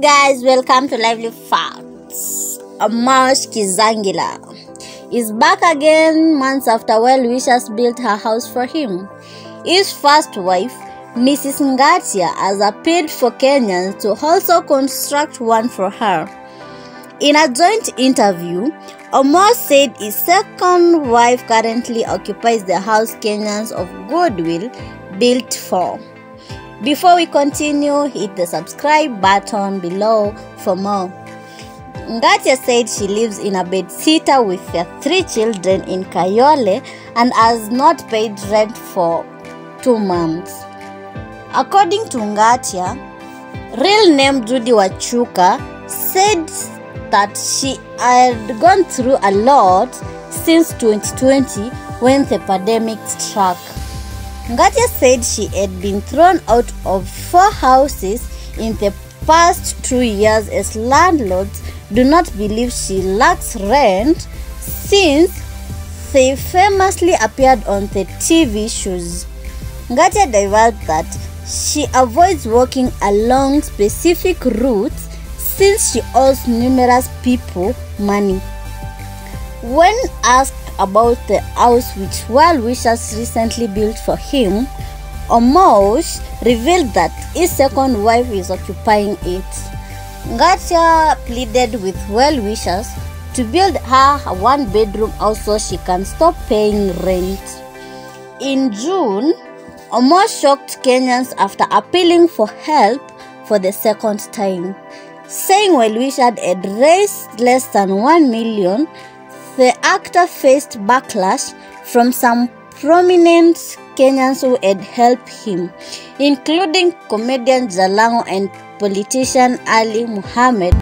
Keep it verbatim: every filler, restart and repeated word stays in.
guys, welcome to Lively Facts. Omosh Kizangila is back again months after well-wishers built her house for him. His first wife, Missus Ngatia, has appealed for Kenyans to also construct one for her. In a joint interview, Omosh said his second wife currently occupies the house Kenyans of Goodwill built for. Before we continue, hit the subscribe button below for more. Ngatia said she lives in a bedsitter with her three children in Kayole and has not paid rent for two months. According to Ngatia, real name Judy Wachuka, said that she had gone through a lot since twenty twenty when the pandemic struck. Ngatia said she had been thrown out of four houses in the past two years as landlords do not believe she lacks rent since they famously appeared on the T V shows. Ngatia divulged that she avoids walking along specific routes since she owes numerous people money. When asked about the house which well-wishers recently built for him, Omosh revealed that his second wife is occupying it. Ngatia pleaded with well-wishers to build her a one-bedroom house so she can stop paying rent. In June, Omosh shocked Kenyans after appealing for help for the second time, saying well-wishers had raised less than one million. The actor faced backlash from some prominent Kenyans who had helped him, including comedian Jalango and politician Ali Muhammad,